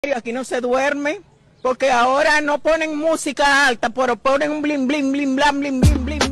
Aquí no se duerme, porque ahora no ponen música alta, pero ponen un bling, bling, bling, bling, bling, bling, bling.